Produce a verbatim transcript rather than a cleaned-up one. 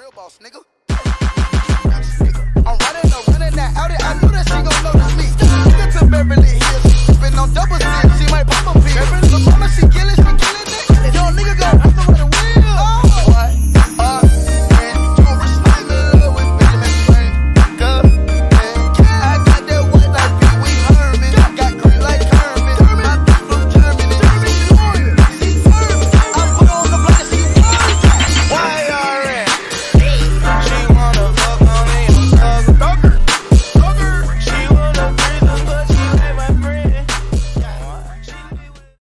real boss, nigga. I'm running up, running that Audi. I knew that she gon' notice me. Nigga to Beverly Hills, sipping on double six. She might pop